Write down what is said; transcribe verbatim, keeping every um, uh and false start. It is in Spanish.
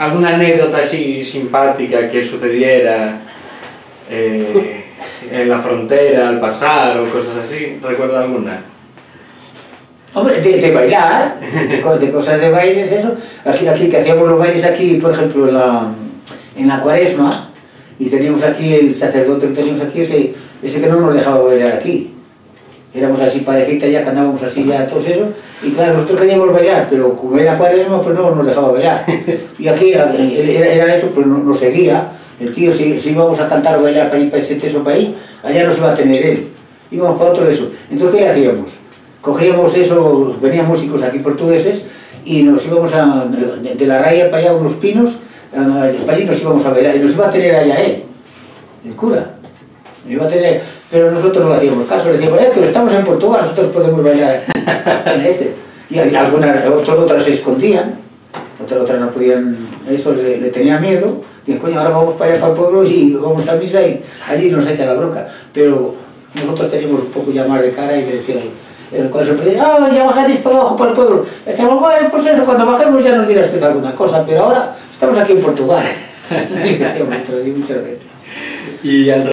¿Alguna anécdota así simpática que sucediera eh, en la frontera al pasar o cosas así? ¿Recuerda alguna? Hombre, de, de bailar, de, de cosas de bailes, eso. Aquí, aquí que hacíamos los bailes aquí, por ejemplo, en la, en la Cuaresma, y teníamos aquí el sacerdote que teníamos aquí, ese, ese que no nos dejaba bailar aquí. Éramos así parejita ya, que andábamos así ya, todos eso, y claro, nosotros queríamos bailar, pero como era Cuaresma, pues no nos dejaba bailar. Y aquí era, era eso, pues nos seguía, el tío, si, si íbamos a cantar o bailar para ir para ese teso para ahí, allá nos iba a tener él. Íbamos para otro eso. Entonces, ¿qué hacíamos? Cogíamos eso, venían músicos aquí portugueses, y nos íbamos a, de, de la raya para allá, unos pinos, a, para allí nos íbamos a bailar, y nos iba a tener allá él, el cura. Nos iba a tener, pero nosotros no le hacíamos caso, le decíamos, eh, pero estamos en Portugal, nosotros podemos bailar en ese. Y algunas, otras, otras se escondían, otras, otras no podían, eso le, le tenía miedo, y coño, ahora vamos para allá, para el pueblo, y vamos a misa, y allí nos echan la bronca. Pero nosotros teníamos un poco ya más de cara, y le decíamos, eh, cuando se pedía, ah, ya bajaréis para abajo, para el pueblo, le decíamos, bueno, pues eso, cuando bajemos ya nos dirá usted alguna cosa, pero ahora estamos aquí en Portugal. Y decíamos, así muchas veces. Y al